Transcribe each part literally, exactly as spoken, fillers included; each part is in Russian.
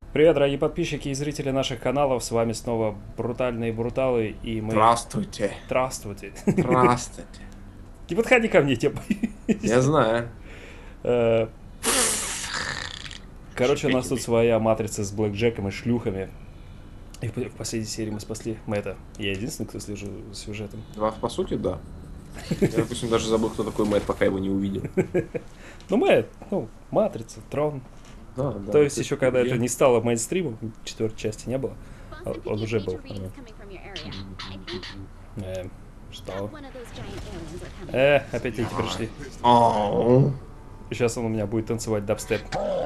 Привет, дорогие подписчики и зрители наших каналов, с вами снова Брутальные Бруталы, и мы... Здравствуйте. Здравствуйте. Здравствуйте. Не подходи ко мне, я Я боюсь. знаю. Э, Короче, у нас Шипите тут мне. своя матрица с блэкджеком и шлюхами. И в в последней серии мы спасли Мэтта. Я единственный, кто слежу за сюжетом. Да, по сути, да. Я, допустим, даже забыл, кто такой Мэтт, пока его не увидел. Ну, Мэтт, ну, матрица, трон. Да, да. То есть еще когда это я- не стало мейнстримом, четвертой части не было, а он уже был. Э, Что? Э, опять эти пришли. Ау. Сейчас он у меня будет танцевать дабстеп.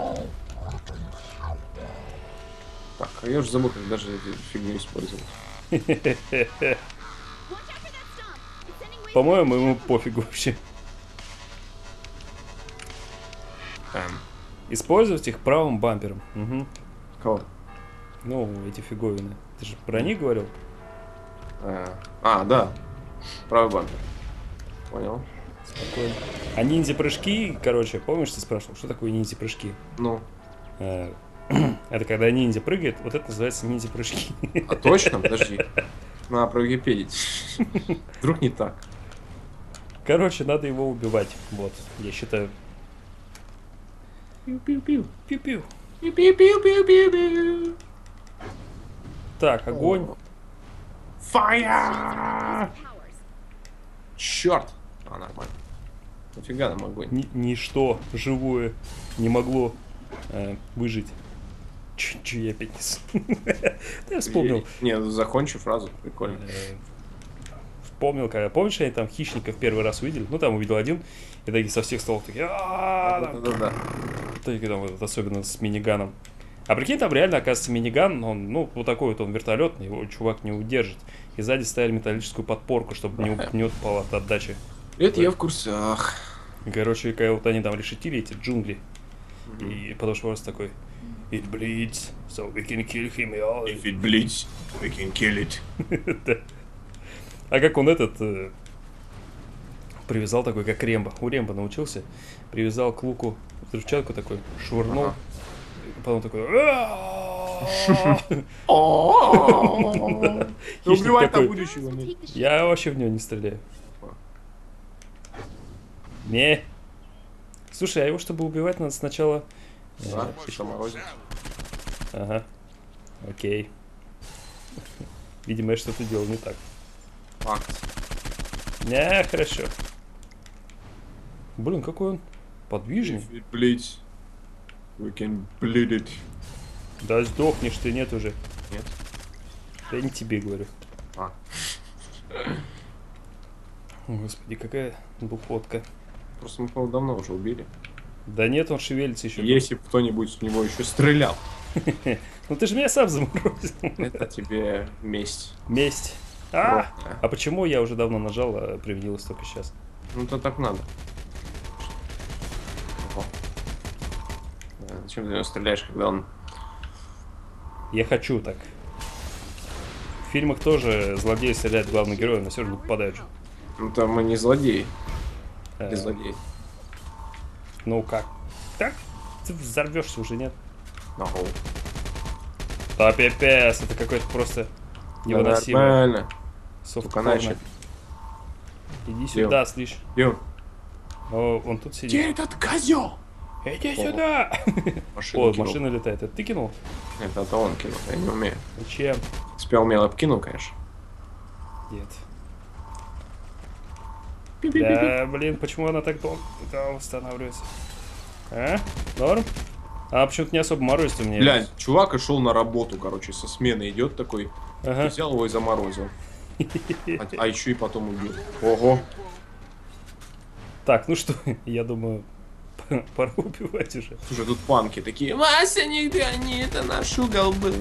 Так, а я уже забыл, как даже эту фигню использовать. По-моему, ему пофигу вообще. Эм, Использовать их правым бампером. Угу. Кого? Ну, эти фиговины. Ты же про них говорил? Э, А, да. Правый бампер. Понял. Спокойно. А ниндзя-прыжки, короче, помнишь, ты спрашивал, что такое ниндзя-прыжки? Ну. Э, Это когда ниндзя прыгает, вот это называется ниндзя-прыжки. А точно? Подожди. Надо провикипедить. Вдруг не так. Короче, надо его убивать. Вот, я считаю. Пиу-пиу-пиу. Пиу-пиу. Пиу-пиу-пиу-пиу-пиу. Так, огонь. Фаер! Черт! А, нормально. Нафига нам огонь? Ни- ничто живое не могло э, выжить. Ч, че я опять несу? Да я вспомнил. Не, ну закончи фразу, прикольно. Э, Вспомнил, когда, помнишь, они там хищников первый раз увидели? Ну, там увидел один, и такие со всех столов такие, «А-а-а!» там. Да-да-да. Такие там, вот, особенно с миниганом. А прикинь, там реально, оказывается, миниган, он, ну, вот такой вот он вертолетный, его чувак не удержит. И сзади ставили металлическую подпорку, чтобы не, уп- не упал от отдачи. Это я в курсах. И, короче, когда вот они там решетили эти джунгли, и потому что просто такой, it bleeds, so we can kill him. If it bleeds, we can kill it. Да. А как он этот э, привязал такой, как Рембо. У Рембо научился. Привязал к луку взрывчатку такой, швырнул. Ага. И потом такой... «А-а-а!» Хищник Убивать на такой, будущего. я вообще в него не стреляю. Не. Слушай, а его, чтобы убивать, надо сначала... э, Да, заморозить. Ага. Окей. Видимо, я что-то делал не так. Факт. Не, хорошо. Блин, какой он подвижный. If it bleeds, we can bleed it. Да сдохнешь ты, нет уже. Нет? Я не тебе говорю. А. Господи, какая духотка. Просто мы, по-моему, давно уже убили. Да нет, он шевелится еще. Если бы кто-нибудь в него еще стрелял, Ну ты же меня сам заморозил. это тебе месть. Месть. А, Кровная. а почему я уже давно нажал, а привинилось только сейчас? Ну то так надо. Ого. Да, зачем ты в него стреляешь, когда он... Я хочу так. В фильмах тоже злодеи стреляют в главного героя, но все равно попадают же. Ну там мы не злодеи. Э, Не злодеи. Ну как? Так? Ты взорвешься уже, нет? Ого. Да пипец, это какой-то просто невыносимо. Нормально. Софтпорно. начали. Иди сюда, слышь. Ё. О, он тут Где сидит. этот козел? Иди О. сюда! Машину О, кинул. машина летает. Это ты кинул? Это, это он кинул, я не умею. Зачем? Спел умело кинул, конечно. Нет. Пи-пи-пи-пи. Да, блин, почему она так долго восстанавливается? А? Норм? А почему-то не особо морозит у меня. Глянь, чувак и шел на работу, короче, со смены идет такой, Ага. взял его и заморозил. А, а еще и потом убил. Ого. Так, ну что, я думаю, пора убивать уже. Слушай, тут панки такие. Вася, нигде не это наш угол был.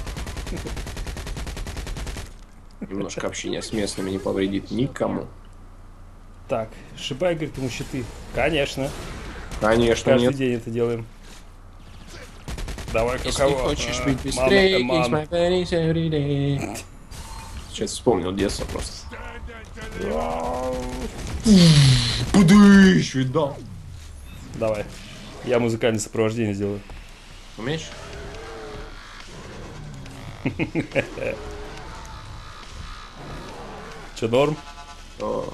Немножко общения с местными не повредит никому. Так, Шибай говорит ему щиты. Конечно. Конечно, Каждый нет. день это делаем. Давай, Если кого? хочешь А, быть мама, быстрее, э, мам. kiss my face every day. Сейчас вспомнил детство просто. Пудыщ, видал. Давай. Я музыкальное сопровождение сделаю. Умеешь? Че, норм? О.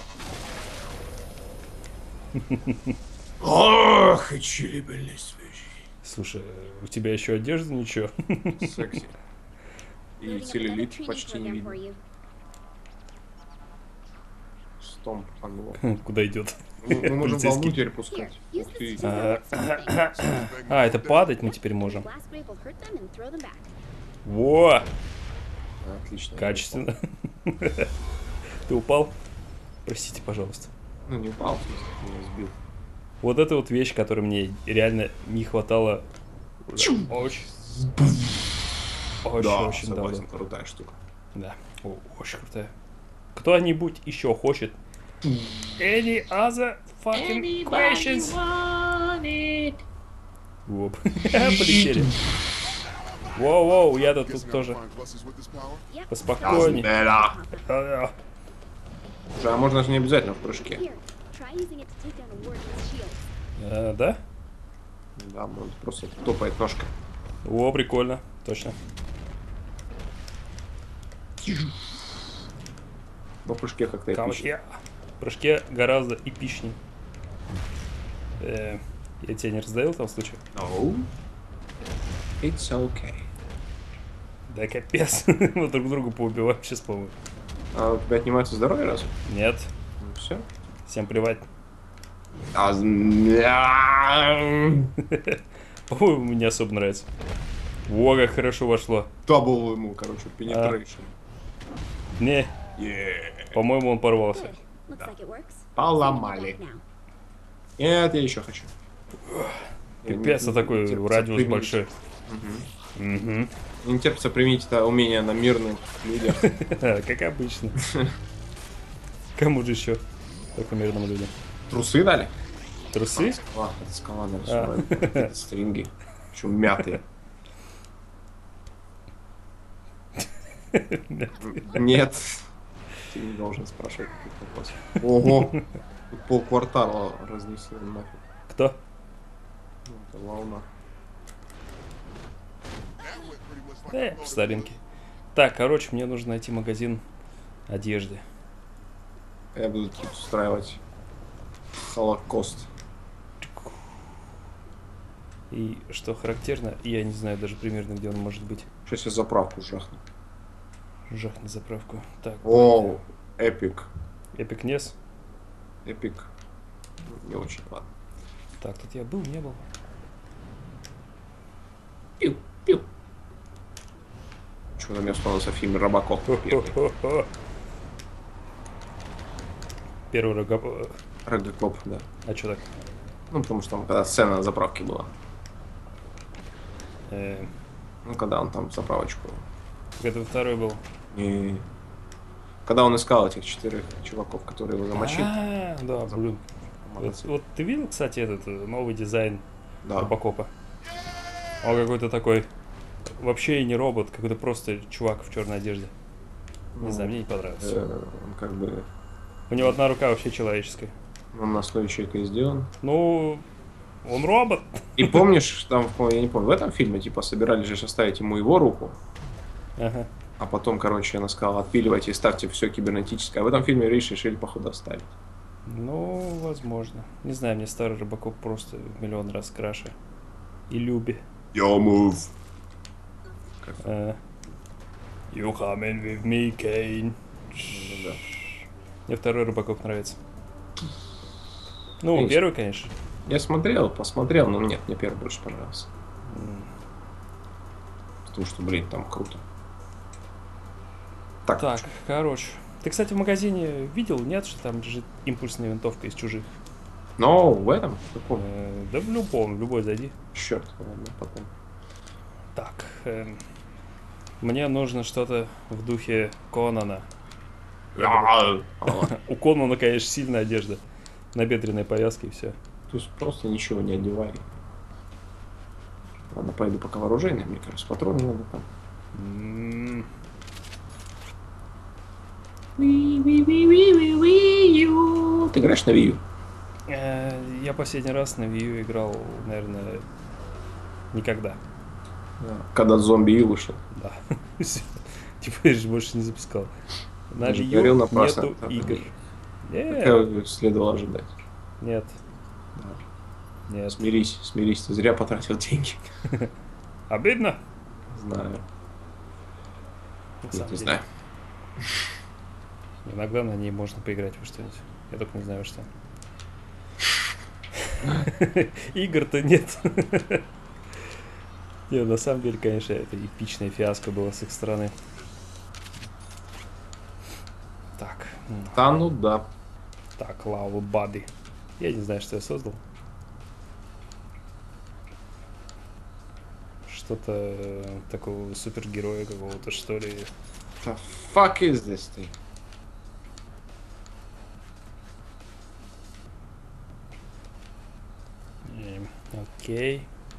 Ох, и чили были свежие. Слушай, у тебя еще одежда ничего? Секси. И целлюлит почти не видно. Стомп, анлок. Куда идет? Мы, мы можем волну Полицейский. теперь пускать. Ух ты. А, а, это падать мы теперь можем. Во! Отлично. Качественно. Ты упал? Простите, пожалуйста. Ну, не упал, в смысле, меня сбил. Вот это вот вещь, которой мне реально не хватало очень, очень, Да, очень согласен, давно. крутая штука. Да, О, очень крутая. Кто-нибудь еще хочет? Any other fucking questions? Оп. Полетели. Воу-воу, я-то тут тоже поспокойней. Да. А, Уже, а можно же не обязательно в прыжке. а, Да? Да, он просто топает ножкой. О, прикольно, точно. Но в прыжке как-то эпично. Камышья. В прыжке гораздо эпичней. Э, я тебя не раздавил в том случае? No. It's okay. Да капец. Мы друг друга поубиваем сейчас, по-моему. А у тебя отнимается здоровье разве? Нет. Ну все. Всем плевать. А... По-моему, мне не особо нравится. О, как хорошо вошло. Дабл ему, короче, penetration. Не, Yeah. по-моему, он порвался. Поломали. Нет, я еще хочу. Пипец, а такой радиус большой. Угу. Не терпится применить это умение на мирных людях. Как обычно. Кому же еще? Только мирным людям. Трусы дали? Трусы? А, это скала нарисовала. Это стринги. Причем мятые. Нет. Ты не должен спрашивать такой вопрос. Ого! Тут полквартала разнесли нафиг. Кто? Ну, это волна. Э, старинки. Так, короче, мне нужно найти магазин одежды. Я буду тут устраивать холокост. И что характерно, я не знаю даже примерно, где он может быть. Сейчас я заправку жахну. Жахни заправку. Так. Оу, эпик. Эпик Нес. Эпик. Не очень, ладно. Так, тут я был, не был. Пиу, пиу. Почему-то мне вспомнился фильм Робокоп первый. Первый Робокоп. Робокоп, да. А что так? Ну, потому что там, когда сцена на заправке была. Э, Ну, когда он там заправочку. Это второй был. И... Когда он искал этих четырех чуваков, которые его замочили. А, да, блин. Вот, вот ты видел, кстати, этот э, новый дизайн Да. Робокопа? Он какой-то такой, вообще и не робот, какой-то просто чувак в черной одежде. Не Ну, знаю, мне не понравился. э, Он как бы У него одна рука вообще человеческая. он на основе человека и сделан. Ну, он робот. И помнишь, там, я не помню, в этом фильме, типа, собирались же оставить ему его руку, Ага. а потом, короче, она сказала, отпиливайте и ставьте все кибернетическое. А в этом фильме решили, походу, оставить. Ну, возможно. Не знаю, мне старый Робокоп просто в миллион раз краше. И люби. Yo, move. Uh, you coming with me, Kane. Ну, да. Мне второй Робокоп нравится. Ну, Конечно. первый, конечно. Я смотрел, посмотрел, но нет, мне первый больше понравился. Потому что, блин, там круто. Так, Так, короче. Ты, кстати, в магазине видел, нет, что там лежит импульсная винтовка из чужих? но в этом, в каком? Э, да в любом, в любой зайди. Черт, ладно, потом. Так, эм, мне нужно что-то в духе Конана. А, У Конана, конечно, сильная одежда. Набедренные повязки и все. То есть просто ничего не одевай. Ладно, пойду пока вооружение, мне кажется, патроны надо там. М, Ты играешь на Wii U? э, Я последний раз на Wii U играл, наверное, никогда. Когда зомби U вышел. Да. Да. Всё. Типа, я же больше не запускал. На Даже Wii говорил U напрасно. нету Так, игр. Нет. Как следовало ожидать. Нет. Да. Нет. Смирись, смирись, ты зря потратил деньги. Обидно? Знаю. На Нет, самом не деле. знаю. Иногда на ней можно поиграть во что-нибудь. Я только не знаю во что. Игр-то нет. Не, на самом деле, конечно, это эпичная фиаско было с их стороны. Так. Да, ну да. Так, Lava Body. Я не знаю, что я создал. Что-то э, такого супергероя какого-то, что ли. The fuck is this thing? Эм, Окей.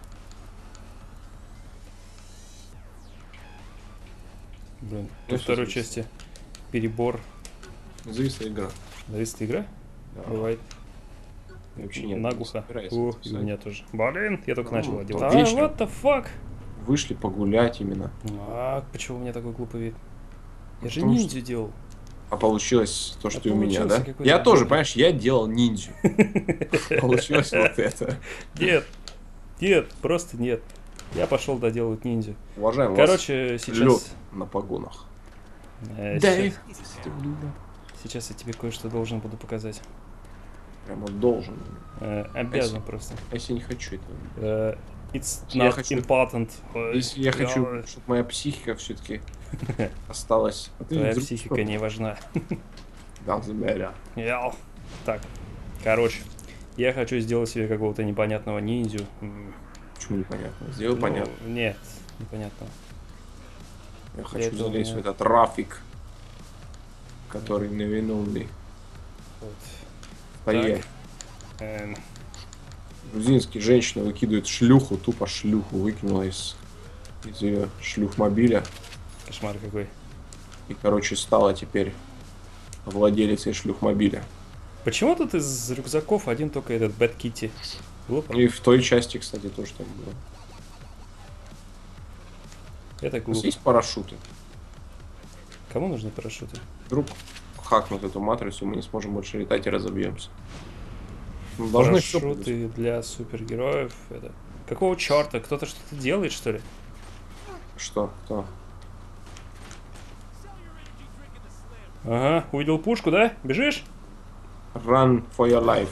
Блин, Ну, во всё второй зависит. части перебор. Зависла игра. Зависит игра? Да. Бывает. Я вообще нет, не Наглухо. собираюсь О, это и у писать. меня тоже. Блин, я только Ну, начал то делать. А, вечером. what the fuck? Вышли погулять именно. А, почему у меня такой глупый вид? Я же Потому ниндзю делал. А получилось то, А что и у меня, получился да? какой-то Я тоже, гопник. понимаешь, я делал ниндзю. Получилось вот это. Нет, нет, просто нет. Я пошел доделать ниндзю. Уважаемый, Короче, у вас сейчас... лед на погонах. э, Да. сейчас... сейчас я тебе кое-что должен буду показать. Прямо должен. Э, обязан Спасибо. просто. А если не хочу этого? Э, it's Я not хочу- important. Ой, Если я хочу, я- чтобы моя психика все-таки осталась. А ты Твоя вдруг психика что? не важна. Doesn't matter. Яу. Так, короче, я хочу сделать себе какого-то непонятного ниндзю. М, Почему непонятно? Сделай ну, понятно. Нет, непонятно. Я хочу этого залезть в мне- этот Рафик, который невиновный. Вот. Поехали. Эм, Грузинские женщины выкидывают шлюху, тупо шлюху выкинула из, из ее шлюхмобиля. кошмар какой. И, короче, стала теперь владелицей шлюхмобиля. Почему тут из рюкзаков один только этот Bad Kitty? Глупо. И в той части, кстати, тоже так было. Это У нас глупо. есть парашюты. Кому нужны парашюты? Вдруг хакнут эту матрицу, мы не сможем больше летать и разобьемся. Ну, должны всё быть. Парашюты для супергероев. Это... Какого черта? Кто-то что-то делает, что ли? Что? Кто? Ага, увидел пушку, да? Бежишь? Run for your life.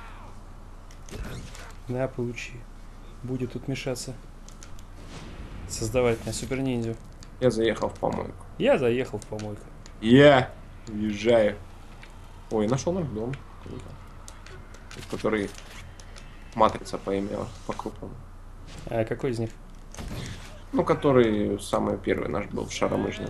На, получи. Будет тут мешаться. Создавать мне супер ниндзю. Я заехал в помойку. Я заехал в помойку. Я уезжаю. Ой, нашел наш дом. Круто. Который матрица поимела по-крупному. А какой из них? Ну, который самый первый наш был в Шаромыжне.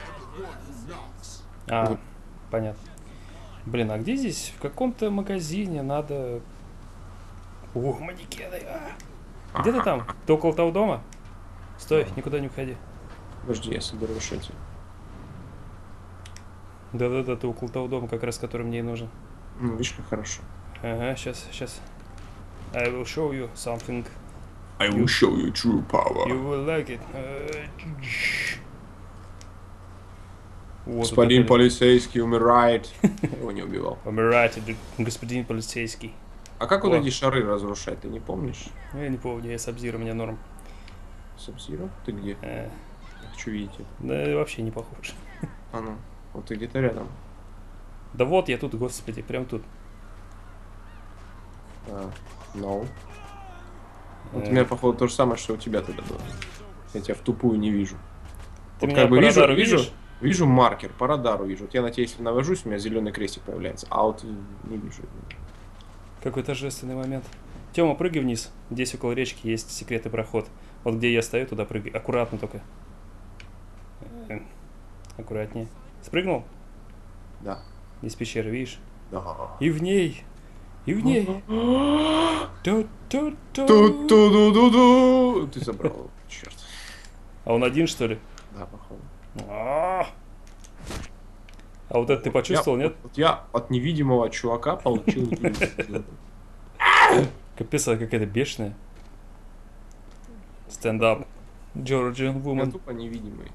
А, Вот. понятно. Блин, а где здесь? В каком-то магазине надо... О, манекены. А. Где ты там? Ты около того дома? Стой, никуда не уходи. Подожди, я соберу эти. Да-да-да, ты около того дома, как раз который мне и нужен. Ну, видишь, как хорошо. Ага, сейчас, сейчас. I will show you something. I will show you true power. You will like it. Э, Вот Господин это- полицейский умирает. Я его не убивал. Помирайте, д- господин полицейский. А как вот О. эти шары разрушать, ты не помнишь? Ну, я не помню, я Сабзира, у меня норм. Сабзиро? Ты где? Э, Я хочу видеть это. да вообще не похож. А ну, вот ты где-то рядом. Да вот я тут, господи, прям тут. А, no. Вот Э, у меня, походу, то же самое, что у тебя тогда было. Я тебя в тупую не вижу. Ты Вот меня как бы по вижу, радару вижу, видишь? вижу маркер, по радару вижу. Вот я на тебя, если навожусь, у меня зеленый крестик появляется. А вот не вижу. Какой торжественный момент. Тёма, прыгай вниз. Здесь около речки есть секретный проход. Вот где я стою, туда прыгай. Аккуратно только. Э, Аккуратнее. Спрыгнул? Да. Из пещеры, видишь? Да. И в ней. И в ней. Ту-ту-ту. Ту-ту-ду-ду-ду. Ты забрал, черт. А он один, что ли? Да, походу. А А вот это ты почувствовал, Я- нет? Вот я от невидимого чувака получил. Капец, она какая-то бешеная. Стендап. Georgian Я Woman. тупо невидимый.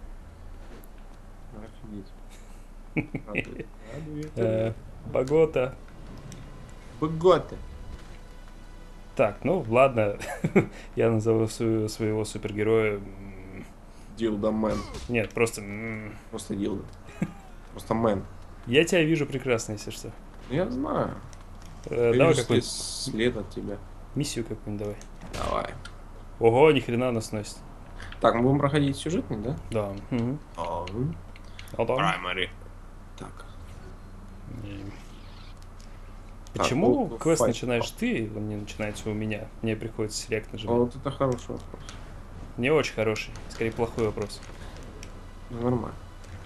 Офигеть. Радует, радует. Э, Богота. Богота. Так, ну ладно. Я назову свою- своего супергероя... м, Дилда мэн. Нет, просто... м, Просто дилда. Просто мэн. Я тебя вижу прекрасно, если что. Я знаю. Э, Я давай вижу какую-нибудь след, след от тебя. миссию какую-нибудь давай. Давай. Ого, ни хрена нас носит. Так, мы будем проходить сюжетный, да? Да. Мгм. А, А там? Primary. Так. И- Так, Почему вот, квест файт. начинаешь ты, он не начинается у меня? Мне приходится селект А нажимать. вот это хороший вопрос. Не очень хороший, скорее плохой вопрос. Ну, нормально.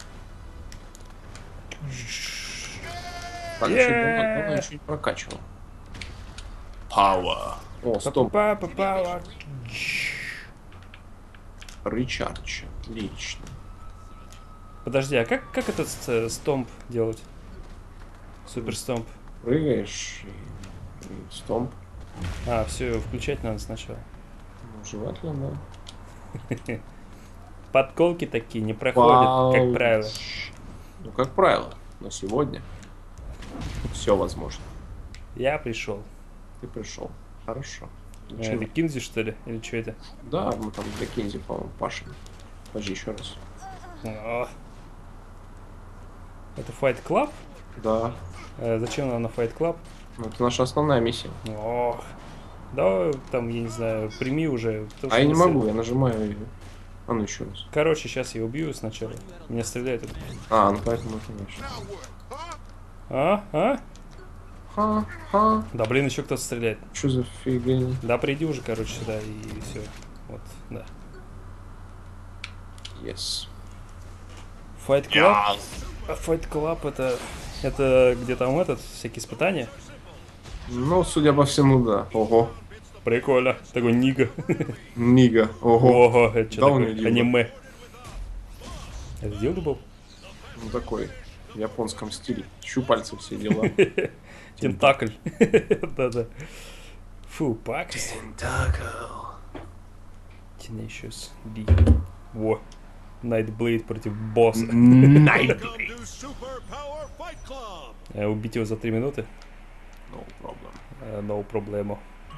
Так, Yeah. чуть давно, давно я чуть прокачивал. Power. О, стоп. Па-па-па-па. Рычардж. Отлично. Подожди, а как, как этот э, стомп делать? Супер стомп. Прыгаешь и, и стомп. А, все, включать надо сначала. Ну, желательно, да. Подколки такие не проходят, как Пауч. правило. Ну, как правило, на сегодня все возможно. Я пришел. Ты пришел. Хорошо. Э, Ничего. Это Кинзи, что ли? Или что это? Да, мы там для Кинзи, по-моему, пашем. Подожди еще раз. О. Это Fight Club? Да. Э, зачем нам на Fight Club? Ну, это наша основная миссия. Ох. Да, там, я не знаю, прими уже. потому А что я не если- могу, я нажимаю. и- А ну еще раз. Короче, сейчас я убью сначала. Меня стреляют. А, ну поэтому, конечно. А? А? Ха, ха. Да блин, еще кто-то стреляет. Что за фигня? Да, приди уже, короче, сюда и все. Вот, да. Yes. Fight Club? А Fight Club это... Это где там этот, всякие испытания? Ну, судя по всему, да. Ого. Прикольно. Такой нига. Нига. Ого. Ого, это что Да, у такое? него дилдо. Аниме. Это дилда был? Ну, такой. В японском стиле. Щупальца, все дела. Тентакль. Да-да. Фу, пакость. Tenacious D. Во. Nightblade против босса. Nightblade. Э, Убить его за три минуты? No problem. Э, No проблему.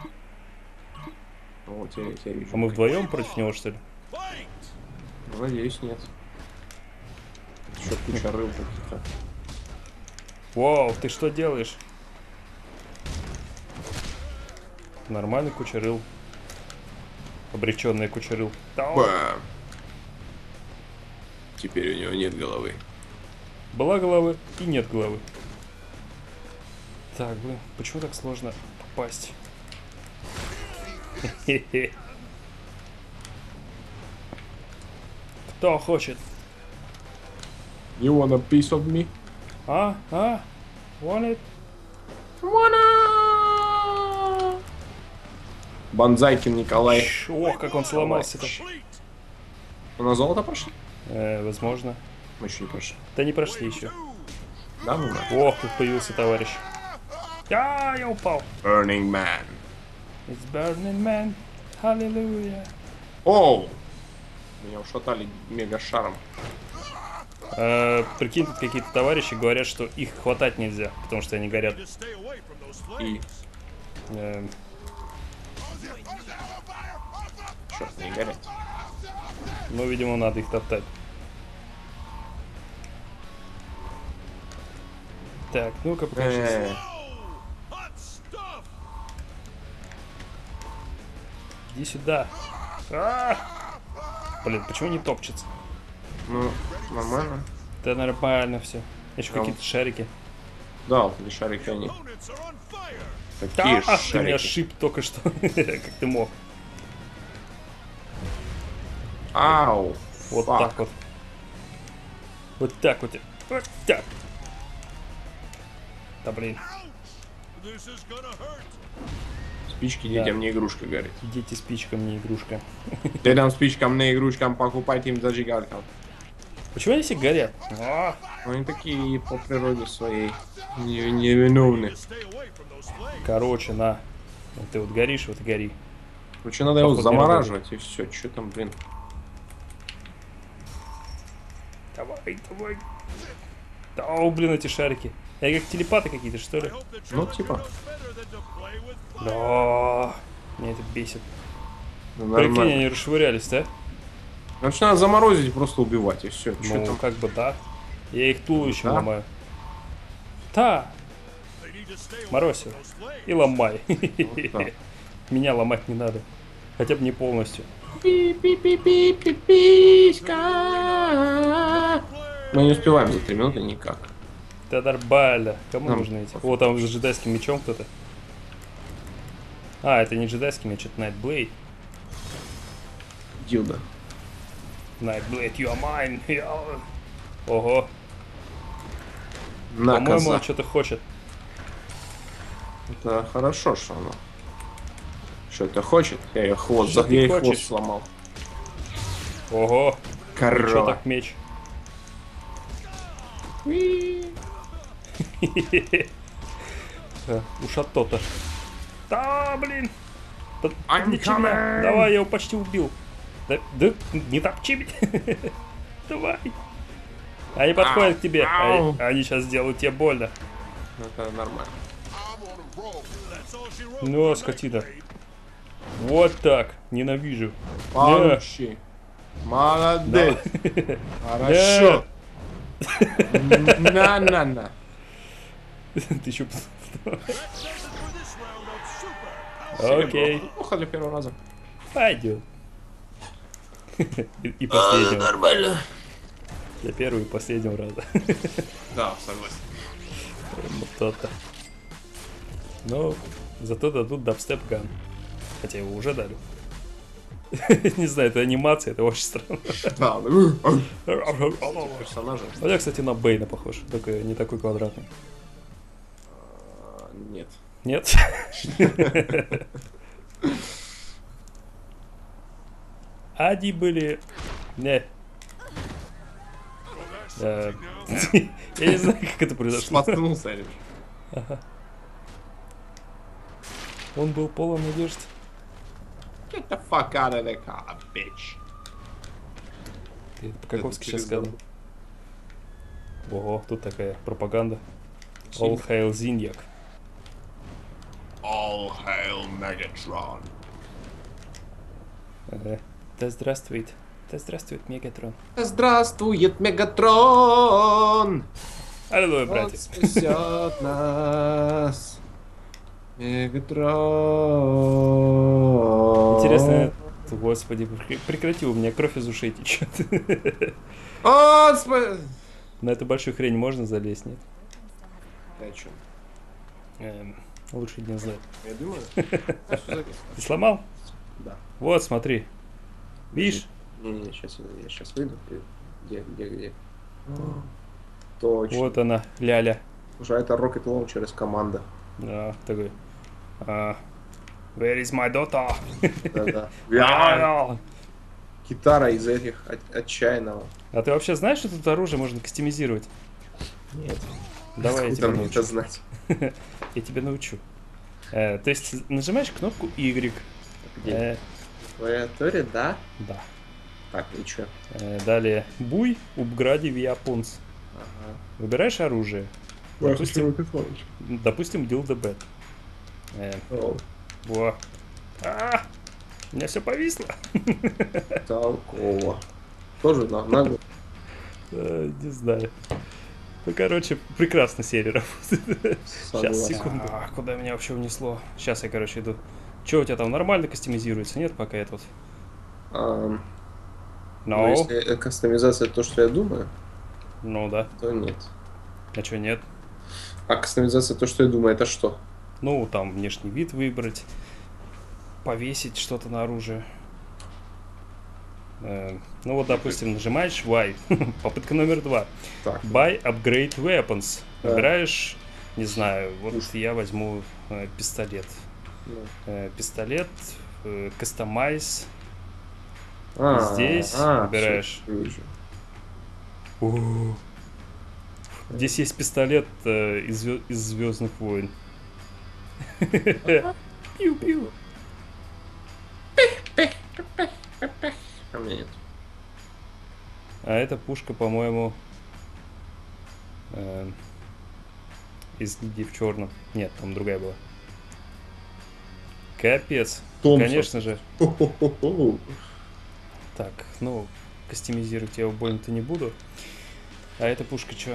Ну, вот я, я вижу. А мы вдвоем против него, что ли? Ну, надеюсь, нет. Еще куча рыл каких-то. Вау, ты что делаешь? Нормальный кучерыл. Обреченный кучерыл. Тау. Бам. Теперь у него нет головы. Была головы и нет головы. Так, блин, почему так сложно попасть? Хе-хе. Кто хочет? You want a piece of me? А? А? Want it? Wanna! Банзайкин Николай. Ш- Ох, как он сломался-то. Мы на золото прошли? Э, возможно. Мы еще не прошли. Да не прошли еще. Да, ну да. Ох, тут появился товарищ. А, я упал. Burning Man. It's burning man. Hallelujah. Оу! Меня ушатали мега-шаром. Э, прикинь, тут какие-то товарищи говорят, что их хватать нельзя, потому что они горят. И Э, черт, не горят. ну, видимо, надо их топтать. Так, ну-ка, покажи. Э, Иди сюда. А! Блин, почему не топчется? Ну, нормально. Да нормально все. Еще Да. какие-то шарики. Да, вот эти шарики они. Такие А, ты меня шарики. ошиб только что. Как ты мог? Ау! Вот Фак. так вот. Вот так вот. Вот так. Да блин. Спички детям не игрушка, говорит. Дети спичкам, не игрушка. Детям спичкам, не игрушкам, покупайте им зажигалкам. Почему они все горят? А, Они такие по природе своей не- невиновны. короче, на. Вот ты вот горишь, вот и гори. Короче, надо его Походу, не замораживать и все. Че там, блин? Давай, давай. Да, о, блин, эти шарики. Они как телепаты какие-то, что ли? Ну, типа. Да. Меня это бесит. Ну, Прикинь, нормально. они расшвырялись, да? Вообще надо заморозить и просто убивать, и все. Ну, как бы да. Я их туловищем Да? ломаю. Да. Морозь его. И ломай. так. Меня ломать не надо. Хотя бы не полностью. Мы не успеваем за три минуты никак. Да нормально. Кому Нам нужны эти? пофиг. О, там с джедайским мечом кто-то. А, это не джедайский меч, это Nightblade. Дилда. Nightblade, you are mine. Я- Ого. На, По-моему, коза. он что-то хочет. Это хорошо, что оно. Что это хочет? Я ее хвост, Что за... ты я ей хочешь? хвост сломал. Ого. Что Корова. так меч? А, Ушато-то. Да, блин. Да, I'm ничего. coming. Давай, я его почти убил. Да, да не топчи меня. Давай. Они подходят к тебе. Ау. Они, они сейчас сделают тебе больно. Это нормально. Ну, скотина. Вот так. Ненавижу. Получи. Молодец. Да. Хорошо. На-на-на. Ты еще... Окей. Плохо для первого раза. Пойдет. И, и последнего. Нормально. Для первого и последнего раза. Да, согласен. Вот то-то. Но зато дадут дабстеп ган. Хотя его уже дали. Не знаю, это анимация, это очень странно. Да, ну, А персонажи. я, кстати, на Бейна похож, только не такой квадратный. А, Нет. Нет? Они были... Не. Э, Я не знаю, как это произошло. Споткнулся, Эрик. Он был полон надежд. Get the fuck out of the car, bitch. Ты это по-каковски Это сейчас сказал? передал. Ого, тут такая пропаганда. All hail Zinyak. All hail Megatron. Ага. Да здравствует. Да здравствует, Мегатрон. Здравствует, Мегатрон! Аллилуйя, Он братья. спасет нас. Мегатрон. Интересно, господи, пр- прекрати, у меня кровь из ушей течет. Он спа... На эту большую хрень можно залезть, нет? Ты о чем? Эм, лучше не знать. Я думаю. Ты сломал? Да. Вот, смотри. Видишь? Не-не, сейчас я сейчас выйду. Ты- Где, где, где? Точно. Вот она, ляля. Слушай, а это Rocket Launcher из команда. Да, такой. а, Where is my daughter? Да-да. А Гитара из этих от- отчаянного. ты вообще знаешь, что тут оружие можно кастомизировать? Нет. Давай я тебя Откуда мне это научу. знать? Я тебя научу. Э, То есть нажимаешь кнопку Y. Где? Э, В клавиатуре, да? Да. Так, и чё? Э, Далее. Буй, Упгради, Виапонс. Ага. Выбираешь оружие. Допустим, допустим, Dildo Bad. Э, О, во. А, у меня все повисло. толково. Тоже на, на... Э, Не знаю. Ну, короче, прекрасно серия работает. Сейчас, Согласен. секунду. А, куда меня вообще унесло? Сейчас я, короче, иду. Че, у тебя там нормально кастомизируется? Нет, пока я тут. Ам, ну, Ну, если э, кастомизация то, что я думаю, ну да. то нет. А что нет? А кастомизация то, что я думаю, это что? Ну, там внешний вид выбрать, повесить что-то на оружие. Э, Ну вот, допустим, нажимаешь Y. Попытка номер два. Так. Buy Upgrade Weapons. Да. Выбираешь, не знаю, вот я возьму э, пистолет. Ну. Э, Пистолет, э, Customize. А, Здесь а, выбираешь. всё, вижу. У. Здесь есть пистолет э, из, звё- из Звездных войн. Пиу-пиу. А у меня нет. А эта пушка, по-моему, э, из гильдии в черном. Нет, там другая была. Капец. Ну, Томпсон. конечно же. Хо-хо-хо-хо. Так, ну, кастомизировать я его больно-то не буду. А эта пушка что?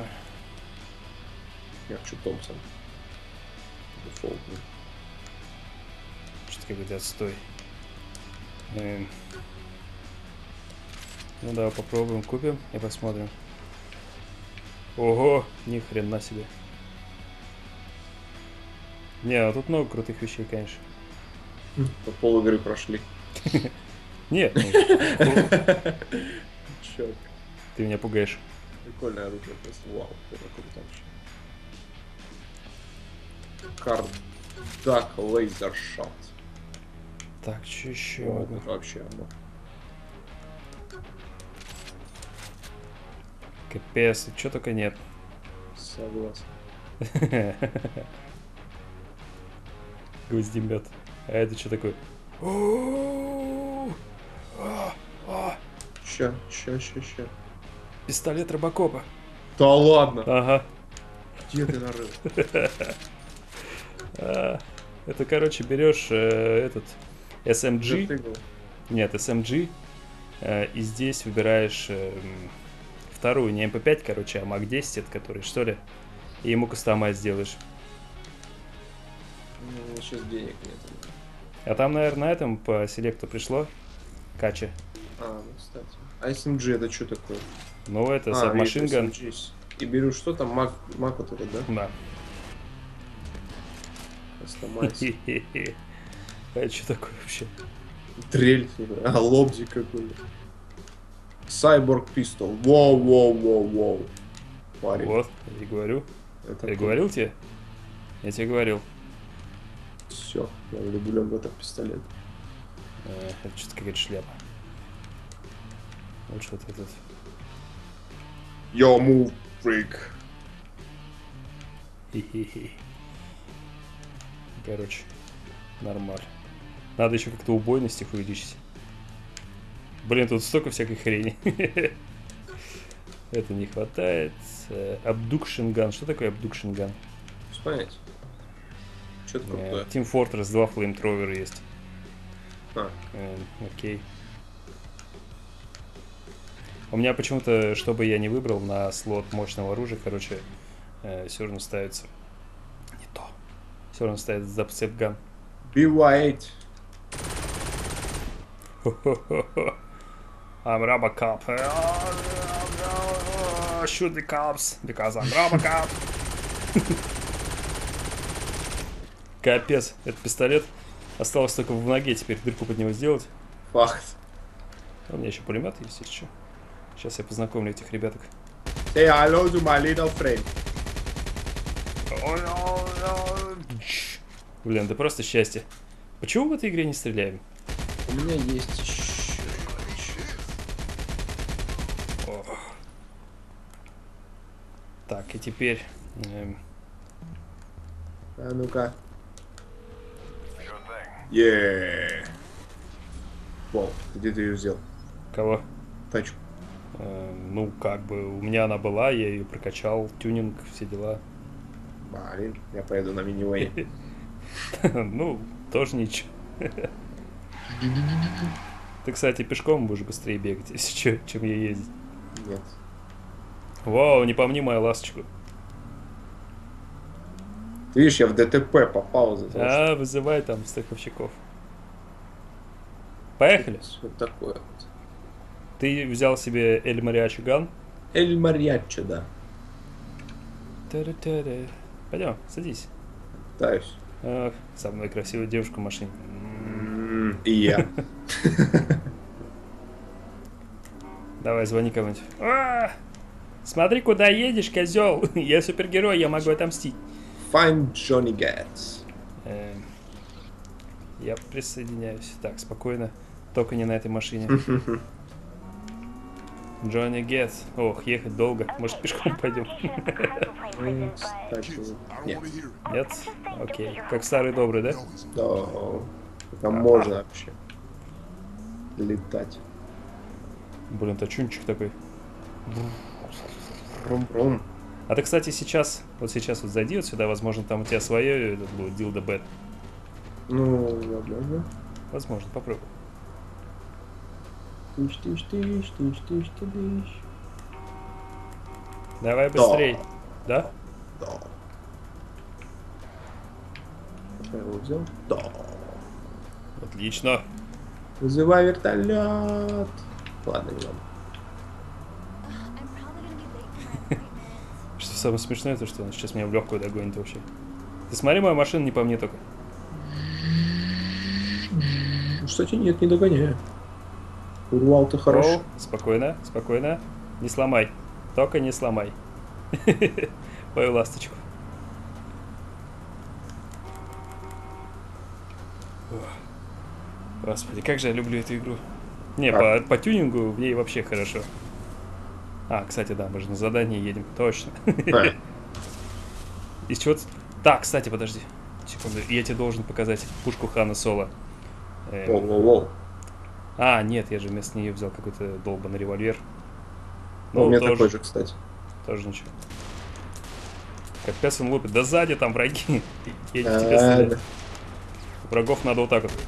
Я хочу Томпсон. Дефолтный. Что-то какой-то отстой. Эм. Ну давай попробуем, купим и посмотрим. Ого, ни хрена себе. Не, а тут много крутых вещей, конечно. По пол игры прошли. Нет, ну, Чё, ты меня пугаешь. прикольное оружие просто. Вау, это круто вообще. Кардак лазер шот. Так, что еще О, могу? это вообще оно. Капец, что только нет. Согласен. Гвоздемет. А это что такое? О, а, а, Ща, ща, ща, ща. Пистолет Робокопа. Да ладно. Ага. Где ты нарыл? А, это, короче, берешь э, этот эс эм джи. Затыгал. Нет, эс эм джи. э, и здесь выбираешь э, м, вторую, не эм пэ пять, короче, а мак десять, это который, что ли. И ему кастомайз сделаешь. Ну, сейчас денег нет. А там, наверное, на этом по селекту пришло. Кача. А, ну, кстати. А эс эм джи это что такое? Ну, это А, сабмашинган. эс эм джи. И беру что там? Мак, мак вот этот, да? Да. Кастомайз. А что такое вообще? Трель. А, лобзик какой. Сайборг пистол. Воу, воу, воу, воу. Парень. Вот, я и говорю. Это Я говорил тебе? Я тебе говорил. Все, я влюблен в этот пистолет. Э, Это что-то какая-то шляпа. Лучше вот этот. Yo, move, freak. Хи-хи-хи. Короче, нормально. Надо еще как-то убойность их увеличить. Блин, тут столько всякой хрени. Это не хватает. Abduction Gun. Что такое Abduction Gun? Без понятия. Что-то крутое. Team Fortress два флеймтровера есть. А, Э, Окей. У меня почему-то, чтобы я не выбрал на слот мощного оружия, короче, э, все равно ставится не то. Все равно ставится запсепган. би вай восемь. I'm Robocop. Shoot the cops, because I'm Robocop. Капец, этот пистолет. Осталось только в ноге теперь дырку под него сделать. Факт. А у меня еще пулемет есть, если что. Сейчас я познакомлю этих ребяток. Say hello to my little friend. Блин, да просто счастье. Почему в этой игре не стреляем? У меня есть еще, короче. Ох. Так, и теперь... эм, А ну-ка. Еее. Вау, где ты ее взял? кого? Тачку. Э, ну, как бы, у меня она была, я ее прокачал, тюнинг, все дела. Блин, я поеду на минивэне. Ну, тоже ничего. Ты, кстати, пешком будешь быстрее бегать, если что, чем я ездить. Нет. Вау, не помни мою ласточку. Ты видишь, я в ДТП попал из-за того, что... А, вызывай там страховщиков. Поехали. Вот такое вот. Ты взял себе Эль Мариачи Ган. Эль Мариаччо, да. Та-ра-та-ра. Пойдем, садись. Пытаюсь. Ах, со мной красивая девушка в машине. М, И я. Давай, звони кому-нибудь. А, смотри, куда едешь, козел. Я супергерой, я могу отомстить. Find Johnny Gatz. Эм, Я присоединяюсь. Так, спокойно. Только не на этой машине. Джонни Гетс. Ох, ехать долго. Может, пешком пойдем? Ну, кстати, нет. Нет? Окей. Как старый добрый, да? Да. Там можно вообще летать. Блин, тачунчик такой. Рум-рум. А ты, кстати, сейчас, вот сейчас вот зайди вот сюда, возможно, там у тебя свое этот будет дилда бет. Ну, возможно. Возможно, попробуй. Тыщ, тыщ, тыщ, тыщ, тыщ, тыщ. Давай быстрей. Да? Да. Я его взял? Да. Отлично. Вызывай вертолет. Ладно, не надо. Что самое смешное, то что он сейчас меня в легкую догонит вообще. Ты смотри, моя машина не по мне только. Кстати, нет, не догоняю. Урвал ты хорошо. Оу, спокойно, спокойно. Не сломай. Только не сломай. Твою ласточку. Господи, как же я люблю эту игру. Не, по, по тюнингу в ней вообще хорошо. А, кстати, да, мы же на задание едем. Точно. А. Из чего... Так, кстати, подожди. Секунду, я тебе должен показать пушку Хана Соло. Эм... Воу-воу-воу. А, нет, я же вместо нее взял какой-то долбанный револьвер. Ну, у меня тоже, такой же, кстати. Тоже ничего. Капец он лупит. Да сзади там враги. Я не А, тебя стреляю. да. Врагов надо вот так вот.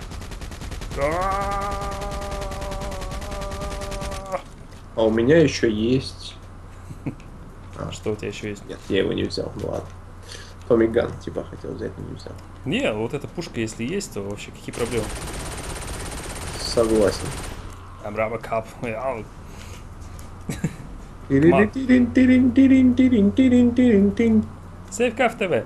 А у меня еще есть... А что у тебя еще есть? Нет, я его не взял, ну ладно. Томиган, типа, хотел взять, но не взял. Не, вот эта пушка, если есть, то вообще какие проблемы? Согласен. I'm rubber cup. Out. Сейфкаф ТВ.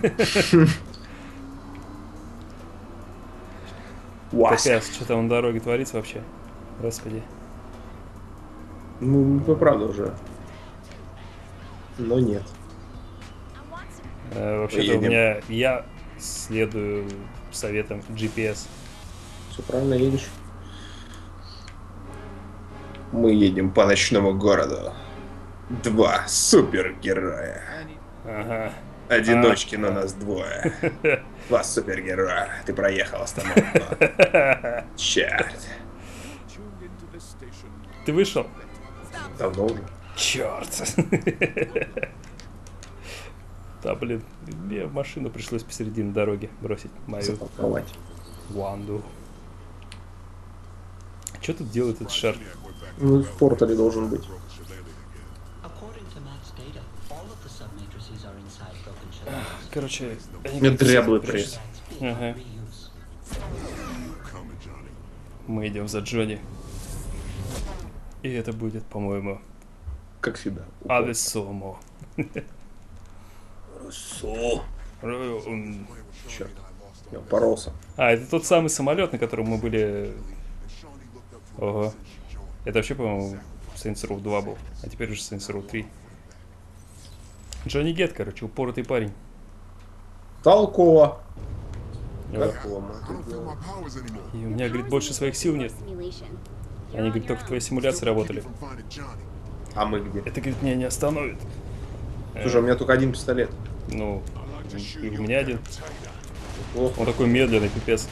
Капец, что там на дороге творится вообще? Господи. Ну, это правда уже. Но нет. Э, Вообще-то у меня... Я следую советам джи пи эс. Все правильно едешь. Мы едем по ночному городу. Два супергероя. Ага. Одиночки, а, но нас двое. Два супергероя. Ты проехал остановку. Черт. Ты вышел? Давно уже. Черт. Да, блин, мне машину пришлось посередине дороги бросить. Мою. Запаковать. Ванду. Что тут делает этот шар? Ну, в портале должен быть. Короче, они мне дряблый пресс. Ага. Мы идем за Джонни. И это будет, по-моему, как всегда. Авесомо. Русо. Черт. Я поролся. А, это тот самый самолет, на котором мы были. Ого. Это вообще, по-моему, Saints Row два был. А теперь уже Saints Row три. Джонни Гет, короче, упоротый парень. Толково. Толково. И у меня, говорит, больше своих сил нет. Они, говорит, только в твоей симуляции работали. А мы где? Это, говорит, меня не остановит. Слушай, у меня только один пистолет. Ну, и у меня один. Плохо. Он такой медленный, пипец.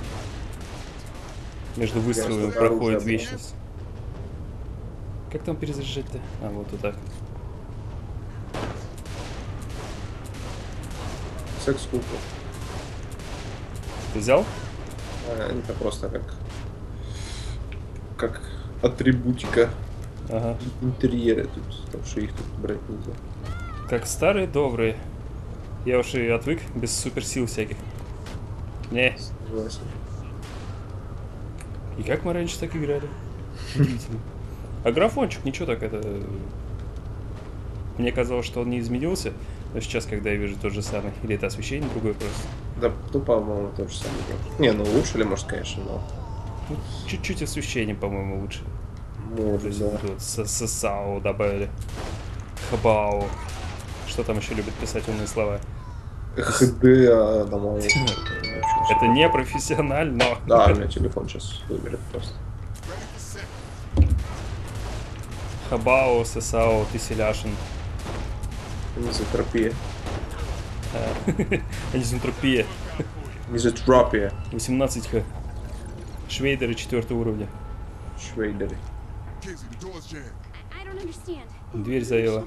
Между выстрелами проходит вечность. Как там перезаряжать-то? А, вот вот так. Секс-куклу. Ты взял? А, это просто как... Как атрибутика. Ага. Интерьеры тут, потому что их тут брать нельзя. Как старые добрые. Я уж и отвык без суперсил всяких. Не. Согласен. И как мы раньше так играли? Удивительно. А графончик, ничего так это... Мне казалось, что он не изменился, но сейчас, когда я вижу тот же самый, или это освещение другое просто. Да, ну, по-моему, тот же самый. Не, ну лучше ли, может, конечно, но... Ну, чуть-чуть освещение, по-моему, лучше. Может, да. Тут ССАО добавили. Хабао. Что там еще любят писать умные слова? ХД, а, домой. Это не профессионально, но... Да, у меня телефон сейчас выберет просто. Хабао, ССАО, Теселяшин. Мизотропия. Мизотропия. Мизотропия. восемнадцать х. Швейдеры четвертого уровня. Швейдеры. Дверь заела.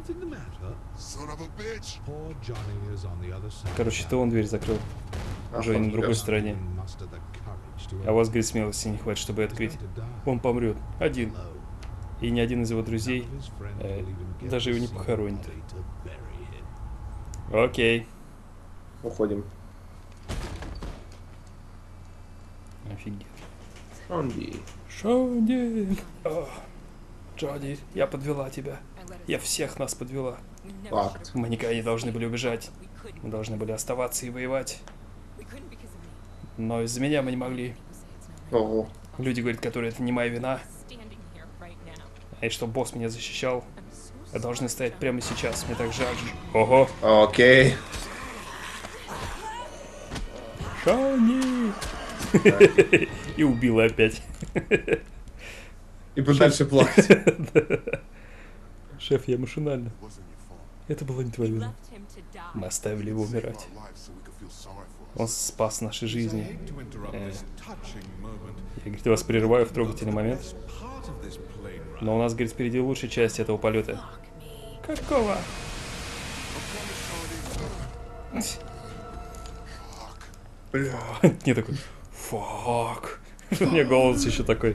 Короче, то он дверь закрыл. Джонни на другой стороне. А у вас, говорит, смелости не хватит, чтобы открыть. Он помрет. Один. И ни один из его друзей э, даже его не похоронит. Окей. Уходим. Офигеть. Шонди. Шонди. О, Джонни, я подвела тебя. Я всех нас подвела. Факт. Мы никогда не должны были убежать. Мы должны были оставаться и воевать. Но из-за меня мы не могли. Ого. Люди говорят, которые это не моя вина. И что босс меня защищал. Я должен стоять прямо сейчас. Мне так жаль. Ого. Окей. Шони. И убила опять. И дальше плакать. Шеф, я машинально. Это была не твоя вина. Мы оставили его умирать. Он спас наши жизни. Э, Я, говорит, вас прерываю в трогательный момент. Но у нас, говорит, впереди лучшая часть этого полета. Какого? Бля. Не такой. Фак. У меня голос еще такой.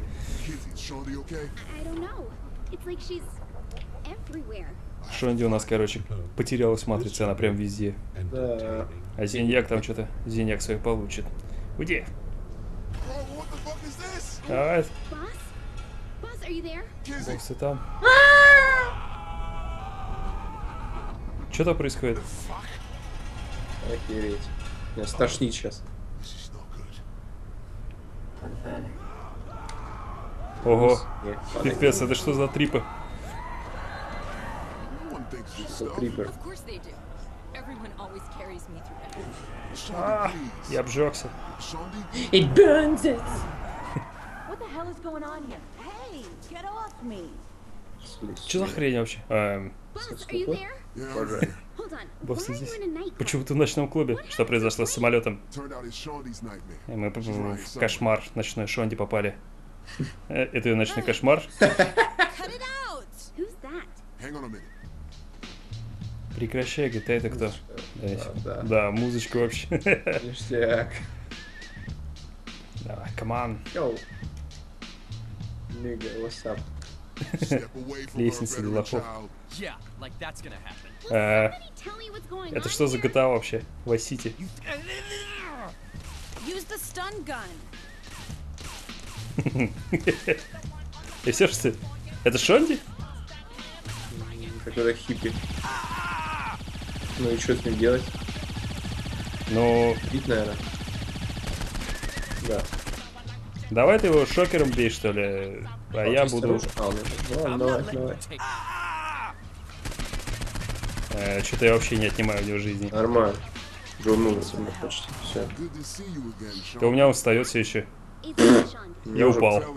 Шонди у нас, короче, потерялась в матрице, она прям везде. Да. А Зиньяк там что-то, Зиньяк своих получит. Уйди. А, босс, ты там? Что там происходит? Охереть. Меня стошнит сейчас. Ого, Нет, пипец, это что за трипы? что трипер. А, я обжегся. It burns it. What the hell is going on here? Hey, get off me! Что за хрень вообще? Эм, Боже. босс, ты здесь? Почему ты в ночном клубе? Что произошло с самолетом? И мы в в кошмар ночной Шонди попали. Э, Это ее ночной кошмар? Прекращай, говорит, а это кто? Да, да. Да, музычка вообще. Ништяк. Давай, каман. Йоу. Нига, what's up? Лестница для лохов. Э, Это что за джи ти эй вообще? Vice City. Use the stun gun. И все, что ли? Это Шонди? Какой-то хиппи. Ну и что с ним делать? Ну, Бить, наверное. Да. давай ты его шокером бей, что ли. А А, я чисто буду... оружие. А, ну, ладно, давай, давай. Э, Что-то я вообще не отнимаю у него жизни. Нормально. Джо Муверс у меня почти. Все. То у меня он встает все еще. Я уже упал.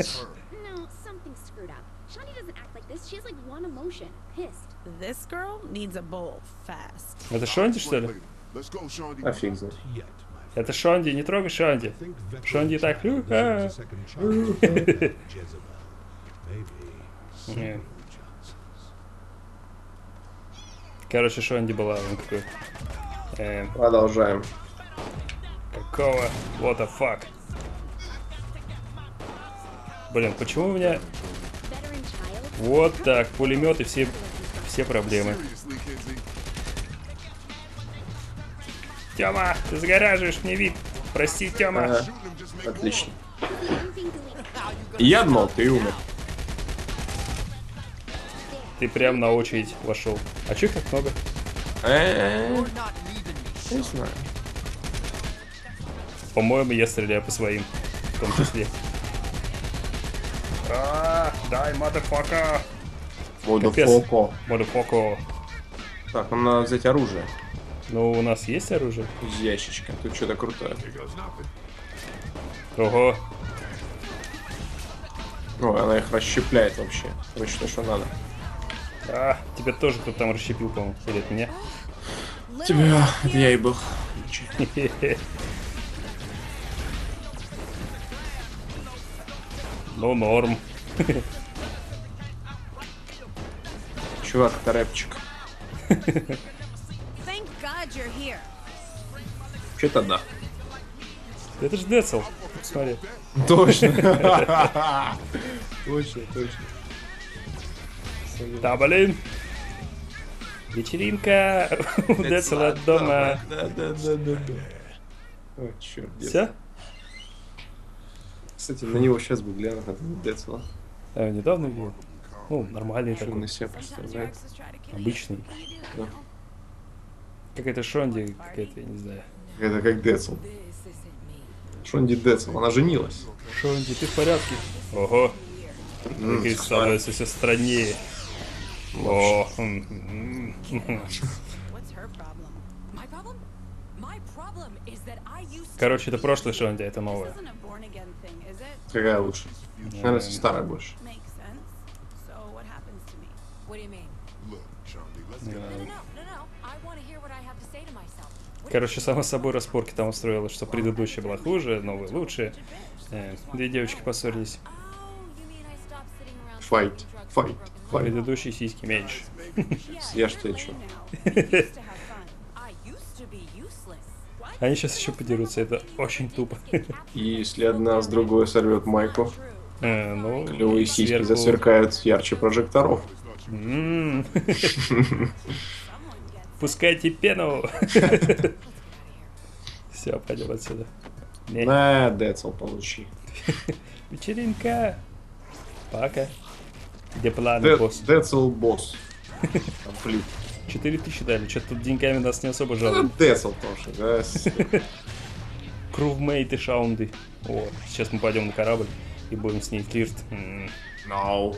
This girl needs a bowl fast. Это Шонди, что ли? А фиг знает. Это Шонди, не трогай Шонди. Шонди так... «Уха». Не. Короче, Шонди была, он какой. Э, Продолжаем. какого? What the fuck? Блин, почему у меня... Вот так, пулемет и все, все проблемы. Тёма, ты загораживаешь мне вид. Прости, Тёма. Ага. Отлично. Я думал, ты умер. Ты прям на очередь вошел. А чё их так много? Э-э-э. Не знаю. По-моему, я стреляю по своим. В том числе. А, дай, мадафака. Водофоко. Мадафака. Так, нам надо взять оружие. Ну, у нас есть оружие? Из ящичка. Тут что-то крутое. Ого. Ой, она их расщепляет вообще. Короче, то, что надо. А, тебя тоже кто-то там расщепил, по-моему. Или это меня? Тебя, это я и был. Ну, норм. Чувак, это рэпчик. Thank God you're here. Че-то да. Это же Децл. Смотри. Точно. Точно, точно. Да, блин. Вечеринка у Децла дома. Да, да, да, да, да. Ой, черт. Все? Кстати, на него сейчас бы глянул, это Децла. А, недавно видел. Ну, нормальный Что он такой. из себя представляет? Обычный. Да. Какая-то Шонди, какая-то, я не знаю. Это как Децл. Шонди Децл, она женилась. Шонди, ты в порядке? Ого. М, Говорит, становится все страннее. О. м, м, м. What's her problem? My problem? My problem is that I used to Короче, это прошлый Шонди, это новое. This isn't a born again thing, is it? Какая лучше? Наверное, старая больше. Makes sense. So what happens to me? What do you mean? Look, Charlie, let's No, get no, out. no, no, no. I want to hear what I have to say to myself. What Короче, само собой распорки там устроилась, что предыдущая была хуже, новая лучше. Э, Две девочки поссорились. Oh, you mean I stopped sitting around Fight, smoking drugs fight, with broken fight. Предыдущие сиськи меньше. Съешь ты что? Now, we used to have fun. I used to be useless. What? Они сейчас еще подерутся, это очень тупо. И если одна с другой сорвет майку, Э, Ну, клевые сиськи сверху- засверкают ярче прожекторов. М, Someone gets Пускайте пену. Все, пойдем отсюда. Не. На, Децл, получи. Вечеринка. Пока. Где планы, Де- босс? Децл босс. Там флип. Четыре тысячи дали. Что-то тут деньгами нас не особо Ну, жалуют. Децл тоже, да. с- Крувмейты, шаунды. О, сейчас мы пойдем на корабль и будем с ней флирт. М, No.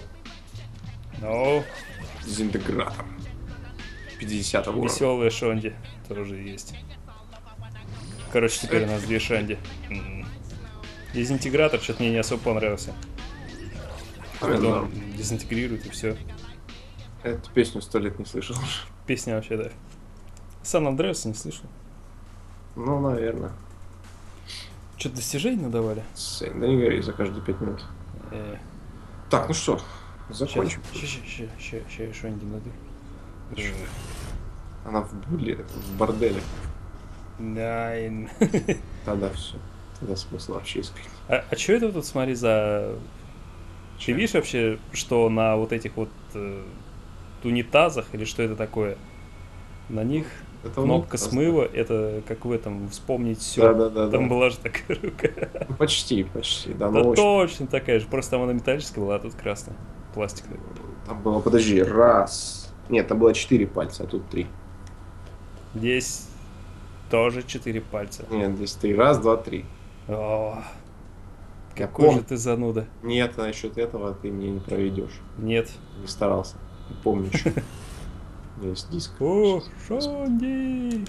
Ну, Дезинтегратор. пятидесятого уровня. веселая Шонди тоже есть. Короче, теперь у нас две Шонди. М. Дезинтегратор что-то мне не особо понравился. Когда он дезинтегрирует и все. Эту песню сто лет не слышал. Песня вообще, да. Сан Андреас не слышал. Ну, наверное. Что-то достижений надавали? Сейн, да не говори, за каждые пять минут. Э, Так, ну что, Сейчас, закончим. сейчас, сейчас, сейчас, сейчас Шонди найду. Хорошо. Она в буле, в борделе. Найн. Тогда все. Тогда смысл вообще искать. А, а что это тут, смотри, за... Ты видишь вообще, что на вот этих вот э, унитазах, или что это такое? На них Это кнопка унитаз, смыва, это как в этом, вспомнить все. Да, да, да, Там да. была же такая рука. Ну, почти, почти. Да, Да ну, очень- точно такая же, просто там она металлическая была, а тут красная. Пластиковая. Там было, подожди, раз. Нет, там было четыре пальца, а тут три. Здесь тоже четыре пальца. Нет, здесь три. Раз, два, три. О, Я какой же помню. ты зануда. Нет, а насчет этого ты мне не проведешь. Нет. Не старался. Не помню еще. У меня есть диск. О, Шонди!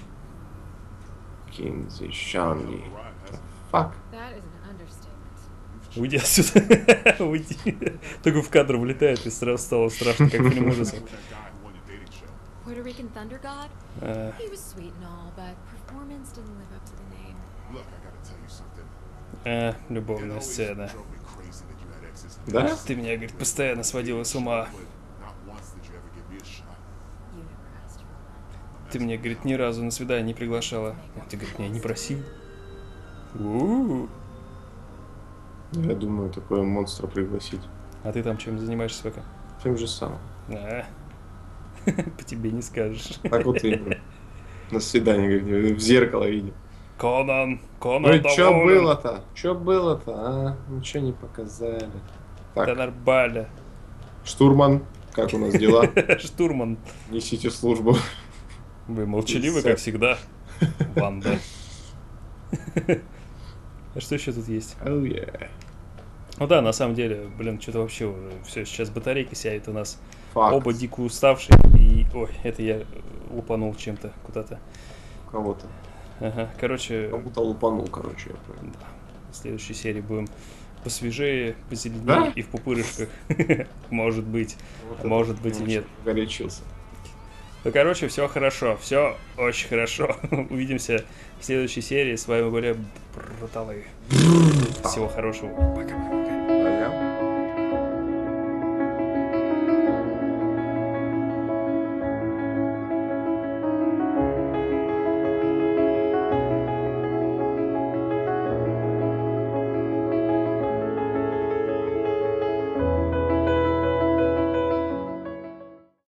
Кинзи, Шанди. Fuck. That is an understatement. Уйди отсюда. Уйди. Такой в кадр влетает, и сразу стало страшно, как в фильме ужасов. That guy who won the dating show. Puerto Rican Thunder God? А, He was sweet and all, but performance didn't live up to the name. Look, I gotta tell you something. а, It любовная always сцена. drove me crazy that you had exes. Да? Ты меня, говорит, постоянно сводила с ума. But not once did you ever give me a shot. You never asked for one. Ты меня, говорит, ни разу на свидание не приглашала. А ты, говорит, меня не просил. У-у-у. Я думаю, такое монстра пригласить. А ты там чем занимаешься пока? Тем же самым. А, по тебе не скажешь. Так вот и на свидание как в зеркало видел. Конан, Конан Ну и чё доволен. было-то? Чё было-то, а? Ничего не показали. Да Так, нормально. штурман, как у нас дела? Штурман, Несите службу. вы молчаливы, как всегда. Ванда. А что еще тут есть? Oh, yeah. Ну да, на самом деле, блин, что-то вообще уже все, сейчас батарейка сядет у нас. Факт. Оба дико уставшие. И, ой, это я лупанул чем-то куда-то. Кого-то. Ага, короче, Кому-то лупанул, короче, я понял. да, в следующей серии будем посвежее, позеленее Да? и в пупырышках. Может быть. Вот А это может быть и немножко нет. Горячился. Ну, короче, все хорошо, все очень хорошо. Увидимся в следующей серии. С вами были Бруталы. Всего хорошего. Пока.